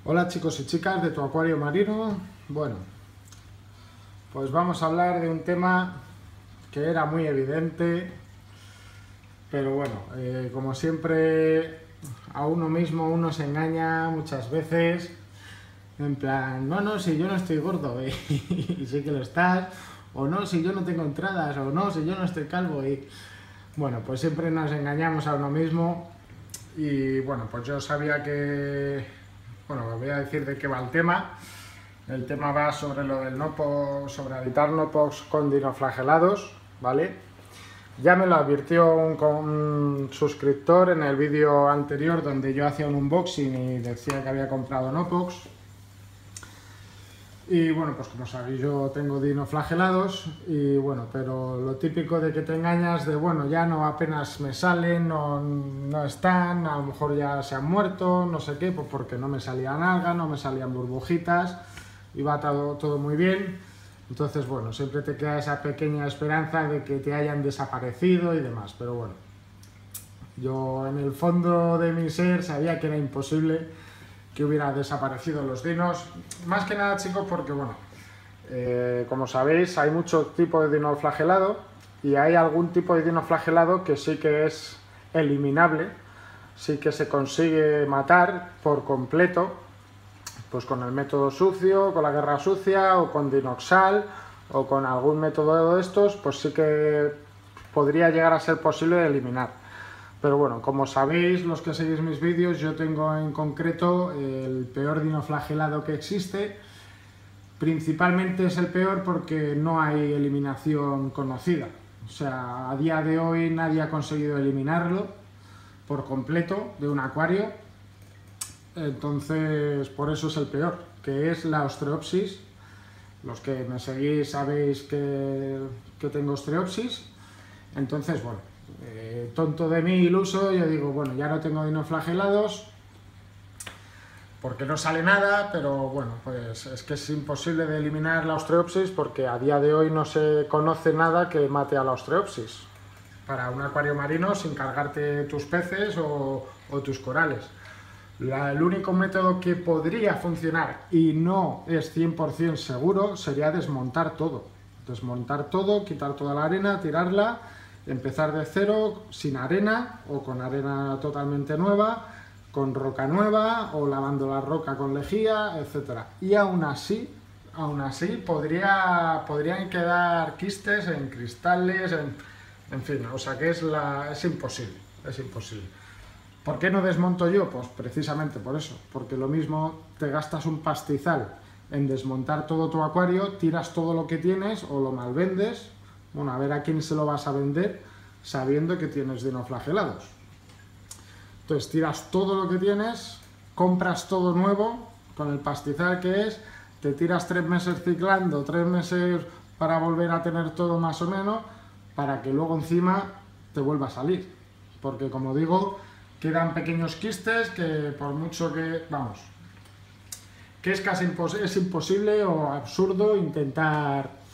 Hola chicos y chicas de tu acuario marino. Bueno, pues vamos a hablar de un tema que era muy evidente, pero bueno, como siempre a uno mismo uno se engaña muchas veces, en plan, no, si yo no estoy gordo, y sí que lo estás, o no, si yo no tengo entradas, o no, si yo no estoy calvo, y bueno, pues siempre nos engañamos a uno mismo. Y bueno, pues yo sabía que, bueno, os voy a decir de qué va el tema. El tema va sobre lo del NOPOX, sobre evitar NOPOX con dinoflagelados, ¿vale? Ya me lo advirtió un suscriptor en el vídeo anterior donde yo hacía un unboxing y decía que había comprado NOPOX. Y bueno, pues como sabéis yo tengo dinoflagelados y bueno, pero lo típico de que te engañas de bueno, ya no apenas me salen, no están, a lo mejor ya se han muerto, no sé qué, pues porque no me salían algas, no me salían burbujitas, iba todo muy bien. Entonces bueno, siempre te queda esa pequeña esperanza de que te hayan desaparecido y demás, pero bueno, yo en el fondo de mi ser sabía que era imposible que hubiera desaparecido los dinos, más que nada chicos porque bueno, como sabéis hay muchos tipos de dinoflagelado y hay algún tipo de dinoflagelado que sí que es eliminable, sí que se consigue matar por completo, pues con el método sucio, con la guerra sucia o con Dinoxal o con algún método de estos, pues sí que podría llegar a ser posible eliminar. Pero bueno, como sabéis, los que seguís mis vídeos, yo tengo en concreto el peor dinoflagelado que existe. Principalmente es el peor porque no hay eliminación conocida. O sea, a día de hoy nadie ha conseguido eliminarlo por completo de un acuario. Entonces, por eso es el peor, que es la Ostreopsis. Los que me seguís sabéis que tengo Ostreopsis. Entonces, bueno, tonto de mí, iluso, yo digo, bueno, ya no tengo dinoflagelados porque no sale nada, pero bueno, pues es que es imposible de eliminar la Ostreopsis porque a día de hoy no se conoce nada que mate a la Ostreopsis para un acuario marino sin cargarte tus peces o tus corales. El único método que podría funcionar y no es 100% seguro sería desmontar todo. Desmontar todo, quitar toda la arena, tirarla, empezar de cero, sin arena o con arena totalmente nueva, con roca nueva o lavando la roca con lejía, etc. Y aún así podrían quedar quistes en cristales, en fin, o sea que es imposible, es imposible. ¿Por qué no desmonto yo? Pues precisamente por eso, porque lo mismo te gastas un pastizal en desmontar todo tu acuario, tiras todo lo que tienes o lo malvendes, bueno, a ver a quién se lo vas a vender sabiendo que tienes dinoflagelados. Entonces tiras todo lo que tienes, compras todo nuevo con el pastizal que es, te tiras 3 meses ciclando, 3 meses para volver a tener todo más o menos, para que luego encima te vuelva a salir. Porque como digo, quedan pequeños quistes que por mucho que, vamos, que es casi imposible o absurdo intentar.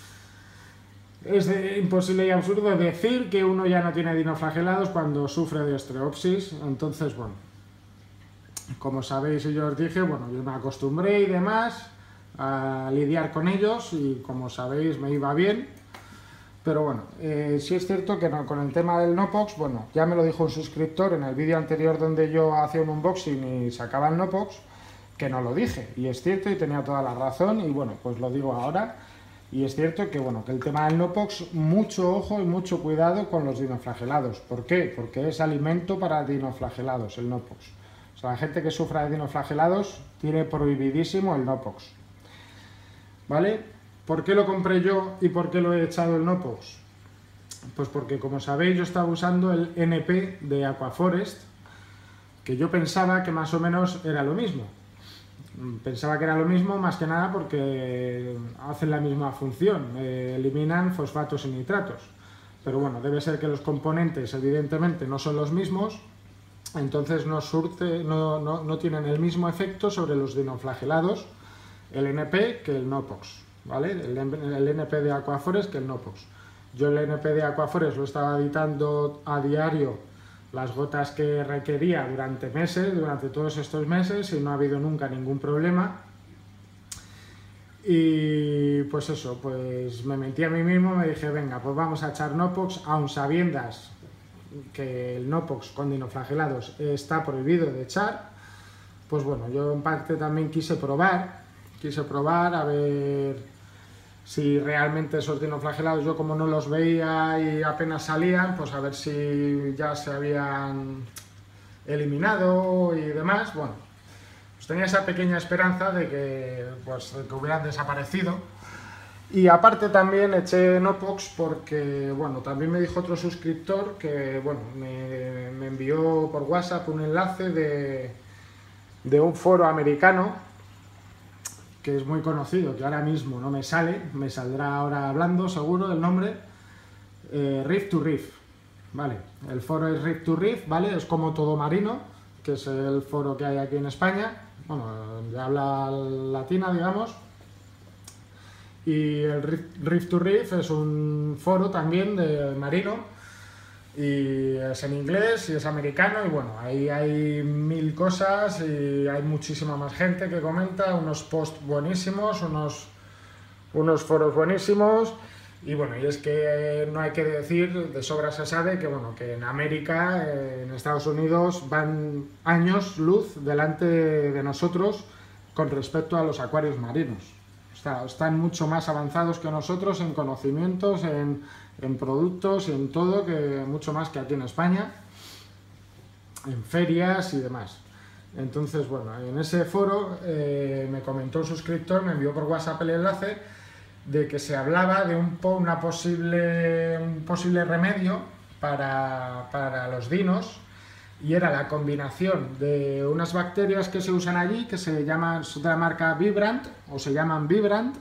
Es imposible y absurdo decir que uno ya no tiene dinoflagelados cuando sufre de Ostreopsis. Entonces, bueno, como sabéis y yo os dije, bueno, yo me acostumbré y demás a lidiar con ellos y como sabéis me iba bien. Pero bueno, sí es cierto que no, con el tema del NOPOX, bueno, ya me lo dijo un suscriptor en el vídeo anterior donde yo hacía un unboxing y sacaba el NOPOX, que no lo dije. Y es cierto y tenía toda la razón y bueno, pues lo digo ahora. Y es cierto que, bueno, que el tema del NOPOX, mucho ojo y mucho cuidado con los dinoflagelados. ¿Por qué? Porque es alimento para dinoflagelados, el NOPOX. O sea, la gente que sufra de dinoflagelados tiene prohibidísimo el NOPOX. ¿Vale? ¿Por qué lo compré yo y por qué lo he echado el NOPOX? Pues porque, como sabéis, yo estaba usando el NP de Aquaforest, que yo pensaba que más o menos era lo mismo. Pensaba que era lo mismo más que nada porque hacen la misma función, eliminan fosfatos y nitratos. Pero bueno, debe ser que los componentes evidentemente no son los mismos, entonces no tienen el mismo efecto sobre los dinoflagelados, el NP que el NOPOX, ¿vale? El NP de Aquaforest que el NOPOX. Yo el NP de Aquaforest lo estaba editando a diario las gotas que requería durante meses, durante todos estos meses, y no ha habido nunca ningún problema. Y pues eso, pues me mentí a mí mismo, me dije, venga, pues vamos a echar Nopox, aun sabiendas que el Nopox con dinoflagelados está prohibido de echar. Pues bueno, yo en parte también quise probar a ver si realmente esos dinoflagelados, yo como no los veía y apenas salían, pues a ver si ya se habían eliminado y demás. Bueno, pues tenía esa pequeña esperanza de que, pues, de que hubieran desaparecido. Y aparte también eché Nopox porque, bueno, también me dijo otro suscriptor que, bueno, me envió por WhatsApp un enlace de un foro americano que es muy conocido, que ahora mismo no me sale, me saldrá ahora hablando seguro el nombre, Reef to Reef, ¿vale? El foro es Reef to Reef, ¿vale? Es como Todo Marino, que es el foro que hay aquí en España, bueno, de habla latina, digamos, y el Reef to Reef es un foro también de marino, y es en inglés y es americano, y bueno, ahí hay 1000 cosas y hay muchísima más gente que comenta, unos posts buenísimos, unos foros buenísimos. Y bueno, y es que no hay que decir, de sobra se sabe que, bueno, que en América, en Estados Unidos, van años luz delante de nosotros con respecto a los acuarios marinos. Están mucho más avanzados que nosotros en conocimientos, en productos, en todo, que mucho más que aquí en España, en ferias y demás. Entonces, bueno, en ese foro me comentó un suscriptor, me envió por WhatsApp el enlace de que se hablaba de un posible remedio para los dinos, y era la combinación de unas bacterias que se usan allí, que se llaman, de la marca Vibrant, o se llaman Vibrant,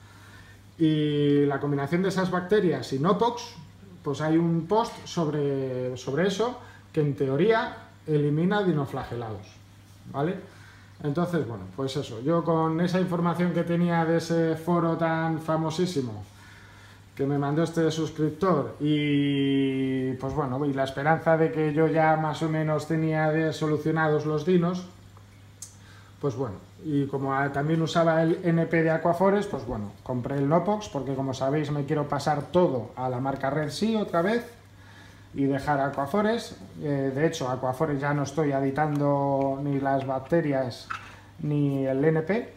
y la combinación de esas bacterias y Nopox, pues hay un post sobre eso, que en teoría elimina dinoflagelados, ¿vale? Entonces, bueno, pues eso, yo con esa información que tenía de ese foro tan famosísimo que me mandó este suscriptor, y pues bueno, y la esperanza de que yo ya más o menos tenía solucionados los dinos, pues bueno, y como también usaba el NP de Aquaforest, pues bueno, compré el Nopox, porque como sabéis me quiero pasar todo a la marca Red Sea otra vez y dejar Aquaforest. De hecho, Aquaforest ya no estoy editando ni las bacterias ni el NP.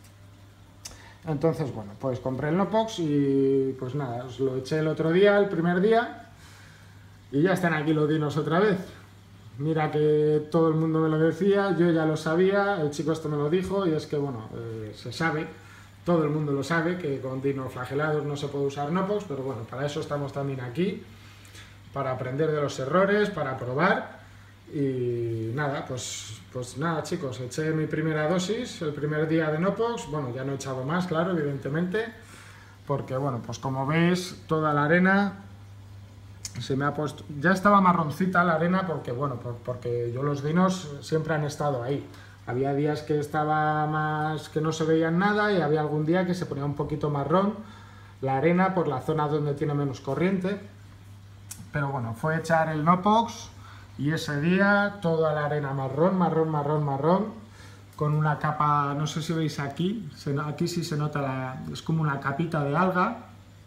Entonces, bueno, pues compré el Nopox y pues nada, os lo eché el otro día, el primer día, y ya están aquí los dinos otra vez. Mira que todo el mundo me lo decía, yo ya lo sabía, el chico este me lo dijo, y es que, bueno, se sabe, todo el mundo lo sabe, que con dinoflagelados no se puede usar Nopox, pero bueno, para eso estamos también aquí, para aprender de los errores, para probar. Y nada, pues nada, chicos, eché mi primera dosis el primer día de Nopox. Bueno, ya no he echado más, claro, evidentemente, porque bueno, pues como veis, toda la arena se me ha puesto, ya estaba marroncita la arena, porque bueno, porque yo, los dinos siempre han estado ahí. Había días que estaba más, que no se veían nada, y había algún día que se ponía un poquito marrón la arena por la zona donde tiene menos corriente. Pero bueno, fue echar el Nopox y ese día toda la arena marrón, con una capa, no sé si veis aquí, aquí sí se nota, es como una capita de alga,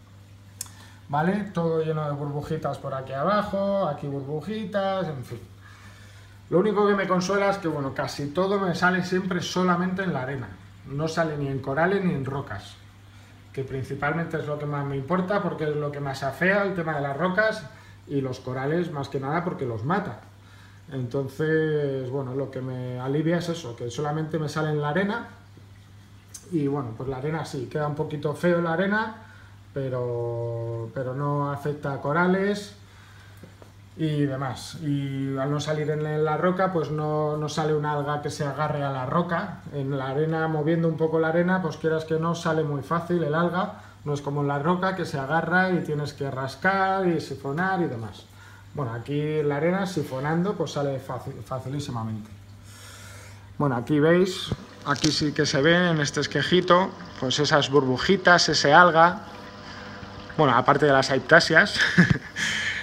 ¿vale? Todo lleno de burbujitas por aquí abajo, aquí burbujitas, en fin. Lo único que me consuela es que, bueno, casi todo me sale siempre solamente en la arena, no sale ni en corales ni en rocas, que principalmente es lo que más me importa, porque es lo que más afea el tema de las rocas, y los corales más que nada porque los mata. Entonces, bueno, lo que me alivia es eso, que solamente me sale en la arena. Y bueno, pues la arena sí, queda un poquito feo la arena, pero no afecta a corales y demás. Y al no salir en la roca, pues no sale un alga que se agarre a la roca. En la arena, moviendo un poco la arena, pues quieras que no, sale muy fácil el alga. No es como en la roca, que se agarra y tienes que rascar y sifonar y demás. Bueno, aquí la arena, sifonando, pues sale facilísimamente. Bueno, aquí veis, aquí sí que se ve en este esquejito, pues esas burbujitas, ese alga. Bueno, aparte de las aiptasias,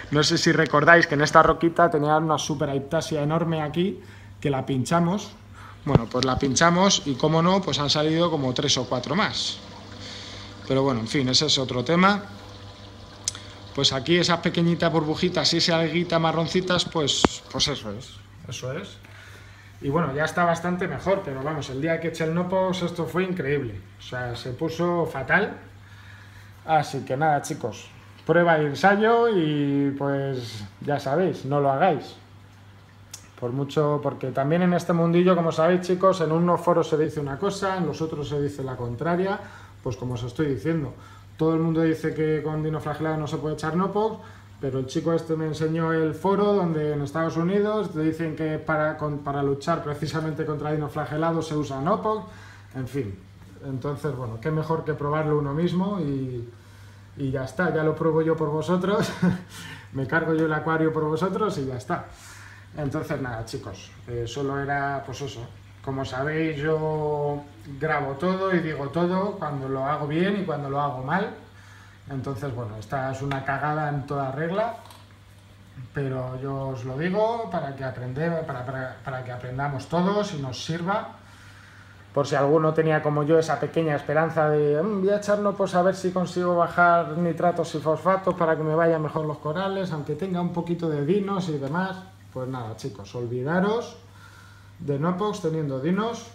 No sé si recordáis que en esta roquita tenía una super aiptasia enorme aquí, que la pinchamos. Bueno, pues la pinchamos y como no, pues han salido como 3 o 4 más. Pero bueno, en fin, ese es otro tema. Pues aquí esas pequeñitas burbujitas y esa alguita marroncitas, pues eso es. Y bueno, ya está bastante mejor, pero vamos, el día que eché el Nopox esto fue increíble. O sea, se puso fatal. Así que nada, chicos, prueba y ensayo y pues ya sabéis, no lo hagáis. Por mucho, porque también en este mundillo, como sabéis, chicos, en unos foros se dice una cosa, en los otros se dice la contraria, pues como os estoy diciendo. Todo el mundo dice que con dinoflagelado no se puede echar Nopox, pero el chico este me enseñó el foro donde en Estados Unidos te dicen que para luchar precisamente contra dinoflagelado se usa Nopox, en fin. Entonces, bueno, qué mejor que probarlo uno mismo y ya está, ya lo pruebo yo por vosotros, me cargo yo el acuario por vosotros y ya está. Entonces nada, chicos, solo era pues eso. Como sabéis, yo grabo todo y digo todo cuando lo hago bien y cuando lo hago mal. Entonces, bueno, esta es una cagada en toda regla, pero yo os lo digo para que aprendamos todos y nos sirva. Por si alguno tenía como yo esa pequeña esperanza de voy a echarlo pues a ver si consigo bajar nitratos y fosfatos para que me vayan mejor los corales, aunque tenga un poquito de dinos y demás. Pues nada, chicos, olvidaros de Nopox teniendo dinos.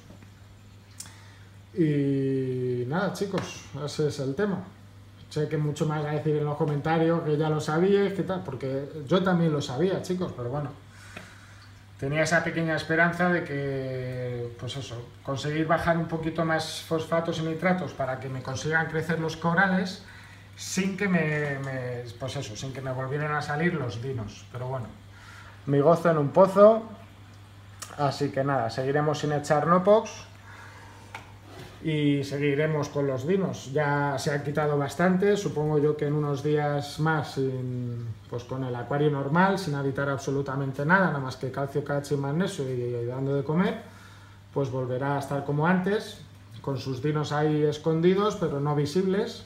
Y nada, chicos, ese es el tema. Sé que mucho más a decir en los comentarios que ya lo sabíais, que tal, porque yo también lo sabía, chicos, pero bueno. Tenía esa pequeña esperanza de que, pues eso, conseguir bajar un poquito más fosfatos y nitratos para que me consigan crecer los corales sin que sin que me volvieran a salir los dinos. Pero bueno, mi gozo en un pozo, así que nada, seguiremos sin echar Nopox y seguiremos con los dinos. Ya se han quitado bastante, supongo yo que en unos días más pues con el acuario normal, sin habitar absolutamente nada más que calcio, calcio y magnesio y dando de comer, pues volverá a estar como antes, con sus dinos ahí escondidos pero no visibles.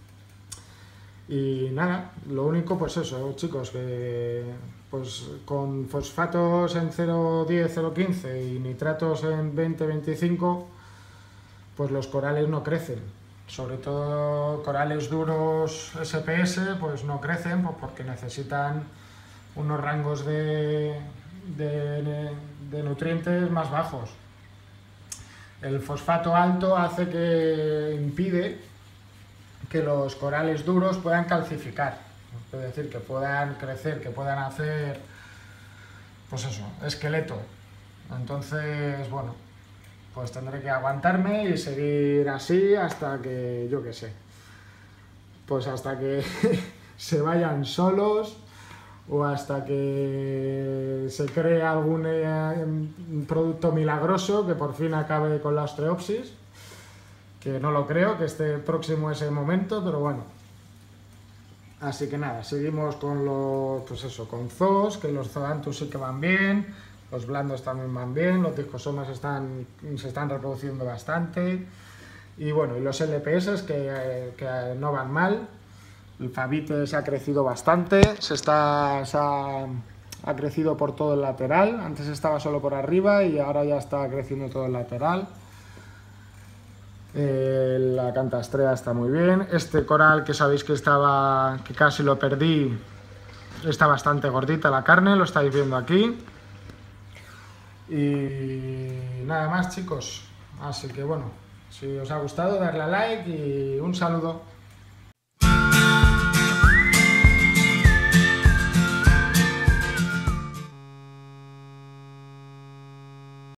Y nada, lo único pues eso, chicos, que pues con fosfatos en 0,10, 0,15 y nitratos en 20, 25, pues los corales no crecen. Sobre todo corales duros SPS, pues no crecen pues porque necesitan unos rangos de nutrientes más bajos. El fosfato alto hace que impide que los corales duros puedan calcificar, es decir, que puedan crecer, que puedan hacer, pues eso, esqueleto. Entonces, bueno, pues tendré que aguantarme y seguir así hasta que, yo qué sé, pues hasta que se vayan solos o hasta que se cree algún producto milagroso que por fin acabe con la ostreopsis, que no lo creo, que esté próximo ese momento, pero bueno. Así que nada, seguimos con los, pues eso, con zoos, que los zoanthus sí que van bien, los blandos también van bien, los discosomas se están reproduciendo bastante, y bueno, y los LPS que no van mal. El Fabite se ha crecido bastante, ha crecido por todo el lateral, antes estaba solo por arriba y ahora ya está creciendo todo el lateral. La Cantastrea está muy bien. Este coral que sabéis que casi lo perdí, está bastante gordita la carne, lo estáis viendo aquí. Y nada más, chicos, así que bueno, si os ha gustado darle a like y un saludo.